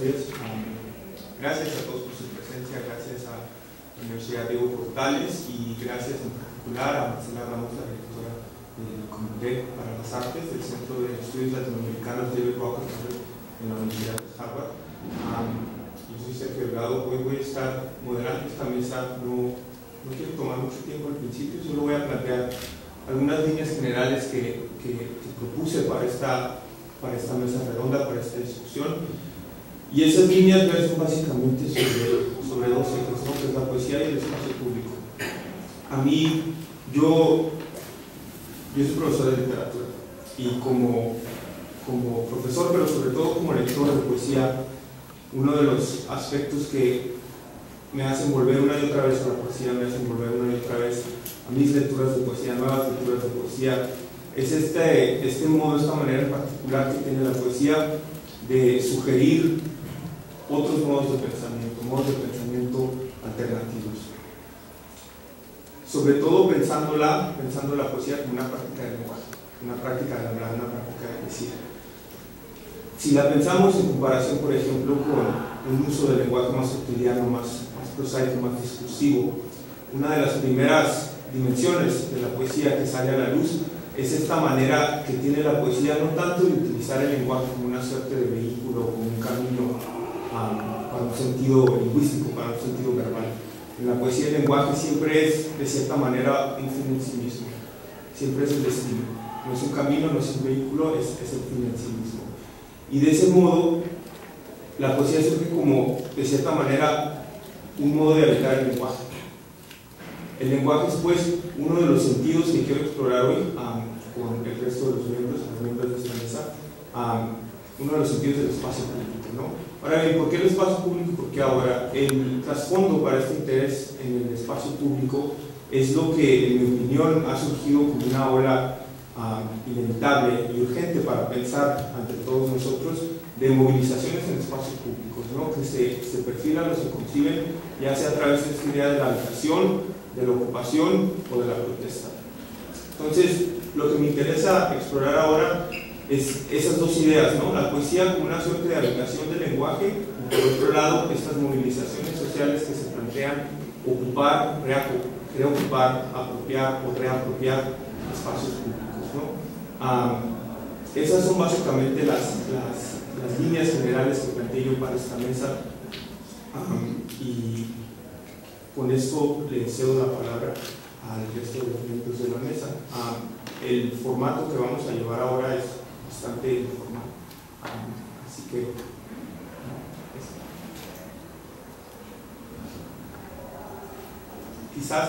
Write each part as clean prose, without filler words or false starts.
días. Gracias a todos por su presencia, gracias a la Universidad Diego Portales y gracias en particular a Marcela Ramos, la directora del Comité para las Artes del Centro de Estudios Latinoamericanos David Rockefeller en la Universidad de Harvard. Yo soy Sergio Delgado, hoy voy a estar moderando esta mesa. No quiero tomar mucho tiempo al principio, solo voy a plantear algunas líneas generales que propuse para esta mesa redonda, para esta discusión. Y esas líneas son básicamente sobre dos ejes, ¿no? Que es la poesía y el espacio público. A mí, yo soy profesor de literatura y como profesor, pero sobre todo como lector de poesía, uno de los aspectos que me hacen volver una y otra vez a la poesía, me hacen volver una y otra vez a mis lecturas de poesía, nuevas lecturas de poesía, es este modo, esta manera en particular que tiene la poesía de sugerir otros modos de pensamiento alternativos. Sobre todo pensando la poesía como una práctica de lenguaje, una práctica de hablar, una práctica de decir. Si la pensamos en comparación, por ejemplo, con un uso del lenguaje más cotidiano, más prosaico, más discursivo, una de las primeras dimensiones de la poesía que sale a la luz es esta manera que tiene la poesía no tanto de utilizar el lenguaje como una suerte de vehículo, como un camino para un sentido lingüístico, para un sentido verbal. En la poesía el lenguaje siempre es, de cierta manera, un fin en sí mismo, siempre es el destino, no es un camino, no es un vehículo, es el fin en sí mismo. Y de ese modo, la poesía surge como, de cierta manera, un modo de habitar el lenguaje. El lenguaje es, pues, uno de los sentidos que quiero explorar hoy con el resto de los miembros de esta mesa, uno de los sentidos del espacio público, ¿no? Ahora bien, ¿por qué el espacio público? Porque ahora el trasfondo para este interés en el espacio público es lo que, en mi opinión, ha surgido como una ola inevitable y urgente para pensar ante todos nosotros de movilizaciones en espacios públicos, ¿no? Que se perfilan o se conciben ya sea a través de esta idea de la habitación, de la ocupación o de la protesta. Entonces, lo que me interesa explorar ahora es esas dos ideas, ¿no? La poesía como una suerte de habitación del lenguaje y por otro lado estas movilizaciones sociales que se plantean ocupar, reocupar, apropiar o reapropiar espacios públicos, ¿no? Esas son básicamente las líneas generales que planteé yo para esta mesa y con esto le cedo la palabra al resto de los miembros de la mesa. El formato que vamos a llevar ahora es bastante informal, así que quizás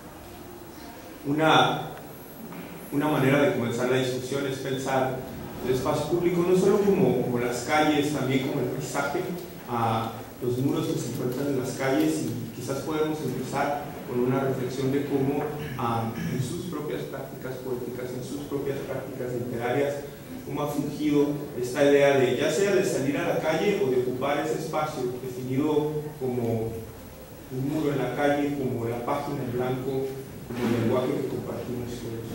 una manera de comenzar la discusión es pensar el espacio público no solo como las calles, también como el paisaje, los muros que se encuentran en las calles, y quizás podemos empezar con una reflexión de cómo en sus propias prácticas poéticas, en sus propias prácticas literarias, cómo ha fungido esta idea de ya sea de salir a la calle o de ocupar ese espacio definido como un muro en la calle, como la página en blanco, como el lenguaje que compartimos todos.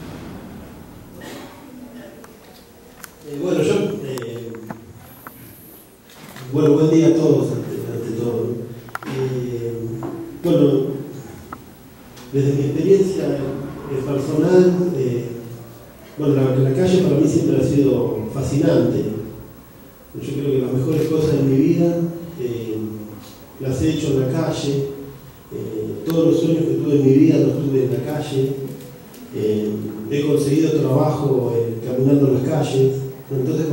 Buen día a todos, ante todo. Desde mi experiencia personal, la calle para mí siempre ha sido fascinante. Yo creo que las mejores cosas de mi vida las he hecho en la calle. Todos los sueños que tuve en mi vida los tuve en la calle. He conseguido trabajo caminando en las calles. Entonces,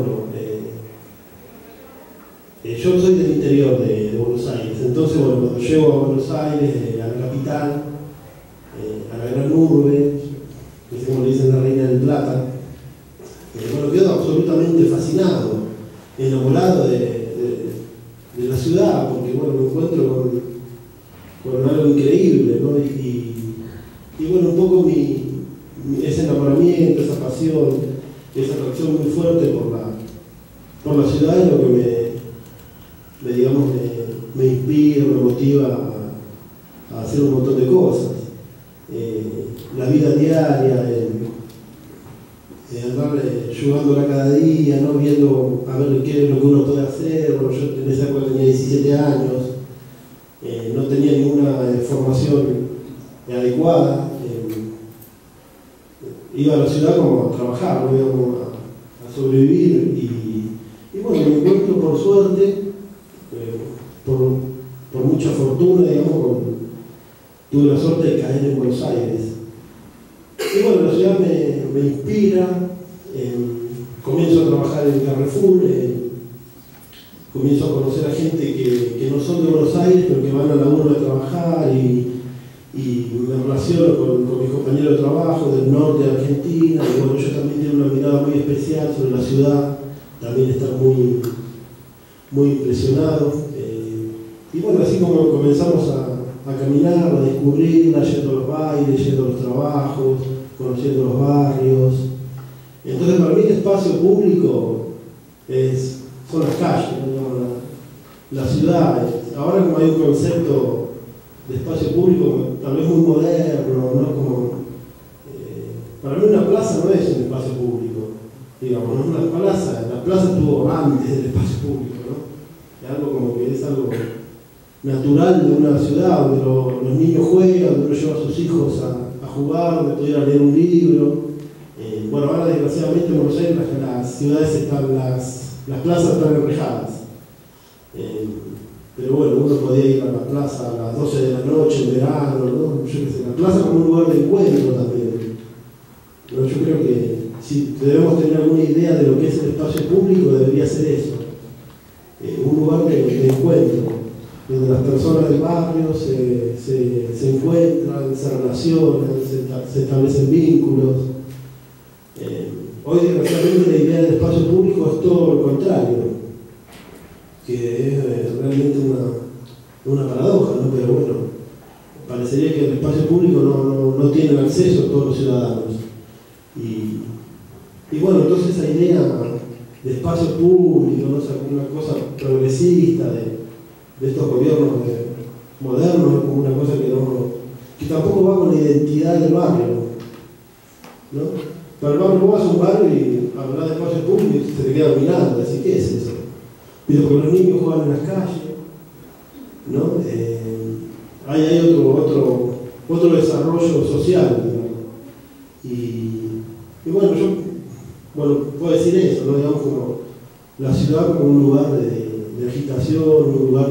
yo soy del interior de Buenos Aires. Entonces, cuando llego a Buenos Aires, a la capital, a la gran urbe, que es como le dicen la Reina del Plata, quedo absolutamente fascinado, enamorado de la ciudad, porque me encuentro con algo increíble, ¿no? Y un poco ese enamoramiento, esa pasión, esa atracción muy fuerte por la ciudad es lo que me inspira, me motiva a hacer un montón de cosas. La vida diaria, andar ayudándola cada día, ¿no? Viendo a ver qué es lo que uno puede hacer. Bueno, yo en esa época tenía 17 años, no tenía ninguna formación adecuada. Iba a la ciudad como a trabajar, ¿no? Iba como a sobrevivir y bueno, me encuentro por suerte, por mucha fortuna, digamos, tuve la suerte de caer en Buenos Aires. Y bueno, la ciudad me inspira, comienzo a trabajar en Carrefour, comienzo a conocer a gente que no son de Buenos Aires, pero que van a la urbe a trabajar y me relaciono con mis compañeros de trabajo del norte de Argentina, y bueno, yo también tengo una mirada muy especial sobre la ciudad, también estar muy, muy impresionado. Y bueno, así como comenzamos a caminar, a descubrirla, yendo a los bailes, yendo a los trabajos, conociendo los barrios. Entonces para mí el espacio público son las calles, ¿no? La ciudad. Ahora como hay un concepto de espacio público tal vez muy moderno, ¿no? Como, para mí una plaza no es un espacio público, digamos, no es una plaza, la plaza estuvo antes del espacio público, ¿no? Es algo como que es algo natural de una ciudad, donde los niños juegan, donde uno lleva a sus hijos a jugar, donde pudiera leer un libro. Bueno, ahora desgraciadamente en Buenos Aires las ciudades están, las plazas están enrejadas. Pero bueno, uno podía ir a la plaza a las 12 de la noche en verano, ¿no? Yo qué sé, la plaza como un lugar de encuentro también. ¿No? Yo creo que si debemos tener alguna idea de lo que es el espacio público, debería ser eso. Un lugar de encuentro, donde las personas del barrio se encuentran, se relacionan, se establecen vínculos. Hoy desgraciadamente la idea del espacio público es todo lo contrario, que es realmente una paradoja, ¿no? Pero bueno, parecería que el espacio público no tiene acceso a todos los ciudadanos. Y bueno, entonces esa idea de espacio público, ¿no? O sea, una cosa progresista de estos gobiernos modernos, como una cosa que tampoco va con la identidad del barrio, ¿no? Para el barrio, vos vas a un barrio y hablas de espacio público y se te queda mirando, así que es eso. Pero que los niños juegan en las calles, ¿no? Hay otro desarrollo social, digamos. Y bueno, yo puedo decir eso, ¿no? Digamos, como la ciudad como un lugar de agitación, un lugar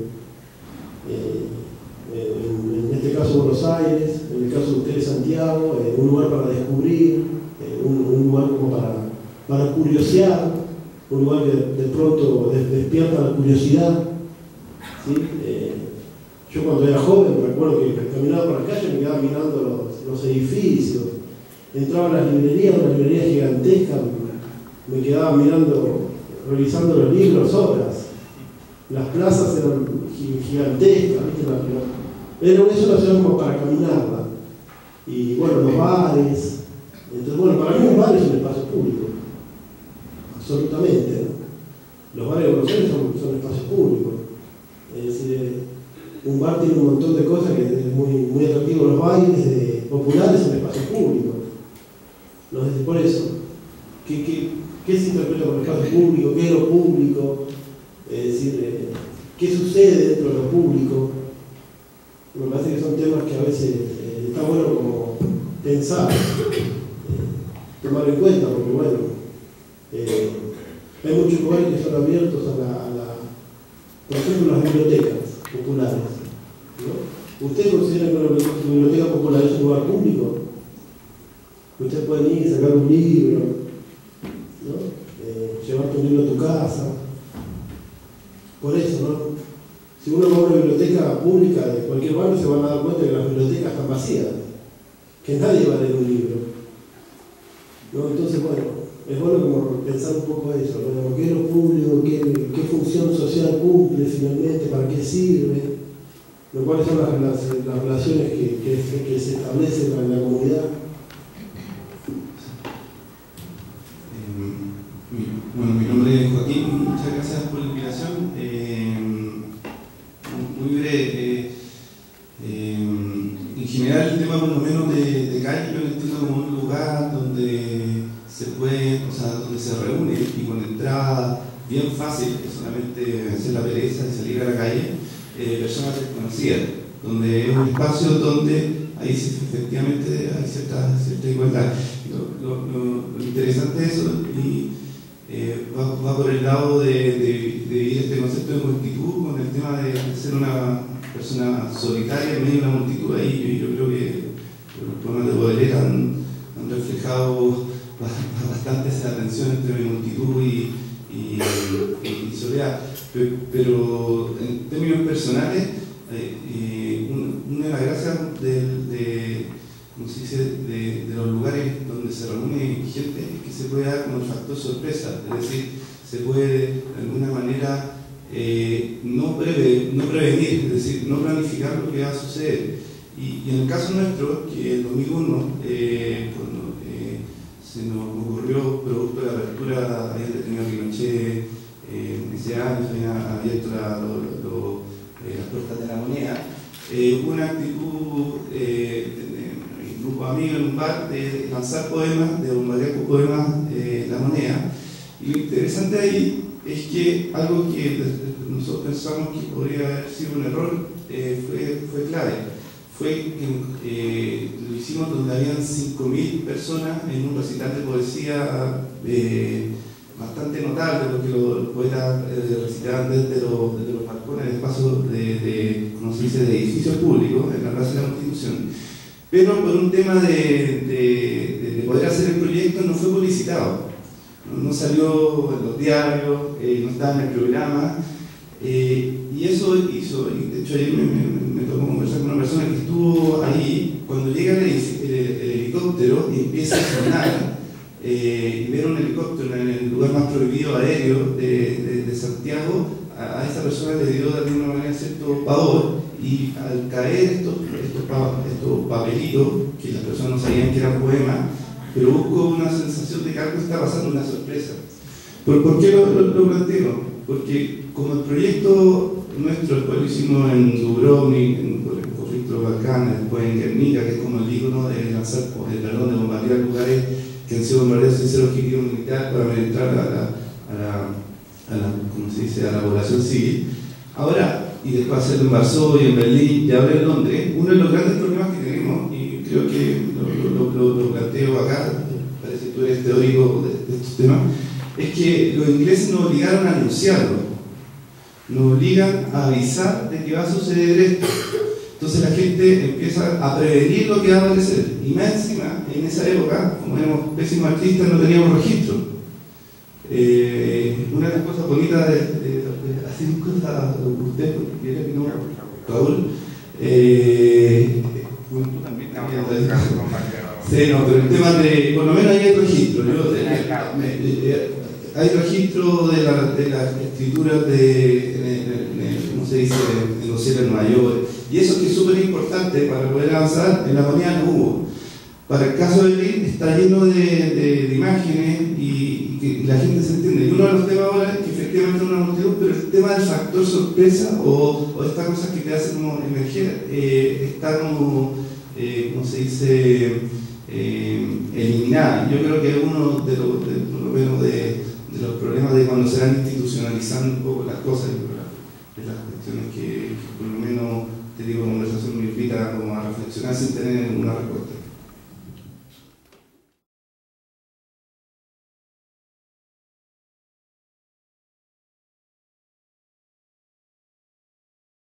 en este caso Buenos Aires, en el caso de ustedes Santiago, un lugar para descubrir, un lugar como para curiosear, un lugar que de pronto despierta la curiosidad, ¿sí? Yo cuando era joven me acuerdo que caminaba por la calle y me quedaba mirando los edificios, entraba a las librerías, una librería gigantesca, me quedaba mirando, revisando los libros horas. Las plazas eran gigantescas, ¿viste? Era una ciudad como para caminarla. Y bueno, los bares. Entonces, bueno, para mí un bar es un espacio público. Absolutamente, ¿no? Los bares de Buenos Aires son espacios públicos. Es decir, un bar tiene un montón de cosas que es muy atractivo. Los bailes populares son espacios públicos. ¿No? Por eso, ¿qué se interpreta por espacio público? ¿Qué es lo público? Es decir, ¿qué sucede dentro de lo público? Me parece que son temas que a veces está bueno como pensar, tomar en cuenta, porque bueno, hay muchos lugares que son abiertos por ejemplo, las bibliotecas populares, ¿no? ¿Usted considera que una biblioteca popular es un lugar público? Ustedes pueden ir, sacar un libro, ¿no? Llevarte un libro a tu casa. Por eso, ¿no? Si uno va a una biblioteca pública de cualquier barrio, se van a dar cuenta que las bibliotecas están vacías, que nadie va a leer un libro, ¿no? Entonces, bueno, es bueno como pensar un poco eso, ¿no? ¿Qué es lo público? ¿Qué función social cumple finalmente? ¿Para qué sirve? ¿No? ¿Cuáles son las relaciones que se establecen en la comunidad? Bueno, mi nombre es Joaquín, muchas gracias por la invitación. Muy breve. En general, el tema por lo menos de calle yo lo entiendo como un lugar donde se pueden, o sea, donde se reúnen y con entrada bien fácil, que solamente hacer la pereza y salir a la calle, personas desconocidas, donde es un espacio donde ahí efectivamente hay cierta igualdad. Lo interesante de eso y va por el lado de vivir este concepto de multitud con el tema de ser una persona solitaria en medio de una multitud. Ahí yo creo que los poemas de Baudelaire han reflejado bastante esa tensión entre multitud y soledad. Pero en términos personales, una de las gracias ¿cómo se dice?, de los lugares donde se reúne gente es que se puede dar como el factor sorpresa, es decir, se puede de alguna manera no prevenir, es decir, no planificar lo que va a suceder. Y en el caso nuestro, que en 2001 se nos ocurrió, producto de la apertura, había detenido Pinochet ese año, se había abierto las puertas de la moneda, una actitud un grupo de amigos en un bar de lanzar poemas, de bombardear con poemas la moneda. Y lo interesante ahí es que algo que nosotros pensamos que podría haber sido un error fue clave. Fue que lo hicimos donde habían 5.000 personas en un recital de poesía bastante notable, porque los poetas recitaban desde los balcones del espacio ¿cómo se dice?, de edificios públicos en la Plaza de la Constitución. Pero por un tema de poder hacer el proyecto no fue publicitado, no salió en los diarios, no estaba en el programa, y eso hizo, y de hecho ayer me tocó conversar con una persona que estuvo ahí, cuando llega el helicóptero y empieza a sonar, y ver un helicóptero en el lugar más prohibido aéreo de Santiago, a esa persona le dio de alguna manera cierto pavor, y al caer estos papelitos, que las personas no sabían que eran poemas, pero hubo una sensación de que algo está pasando, una sorpresa. ¿Por qué lo planteo? Porque como el proyecto nuestro, después lo hicimos en Dubrovnik, en el conflicto de los Balcanes, después en Guernica, que es como el ícono de lanzar, de bombardear lugares que han sido bombardeados sin ser objetivo militar para amedrentar ¿cómo se dice?, a la población civil. Ahora, y después hacerlo en Varsovia, en Berlín y ahora en Londres, uno de los grandes problemas que tenemos, y creo que lo planteo acá, parece que tú eres teórico de estos temas, es que los ingleses nos obligaron a anunciarlo, nos obligan a avisar de que va a suceder esto. Entonces la gente empieza a prevenir lo que va a aparecer. Y más encima, en esa época, como éramos pésimos artistas, no teníamos registro. Una de las cosas bonitas de hacer cosas, usted, porque que no, Raúl, bueno, tú también sí, no, pero el tema de, por lo menos ahí hay registro. Hay registro de las escrituras ¿cómo se dice?, en los cielos de Nueva York. Y eso que es súper importante para poder avanzar. En la moneda no hubo. Para el caso de Berlín está lleno de imágenes y que la gente se entiende. Y uno de los temas ahora es que efectivamente es una multitud, pero el tema del factor sorpresa o estas cosas que te hacen como emerger está como, ¿cómo se dice?, eliminada. Yo creo que es uno por lo menos de los problemas de cuando se van institucionalizando un poco las cosas, de las cuestiones que por lo menos, te digo, conversación me invita como a reflexionar sin tener una respuesta.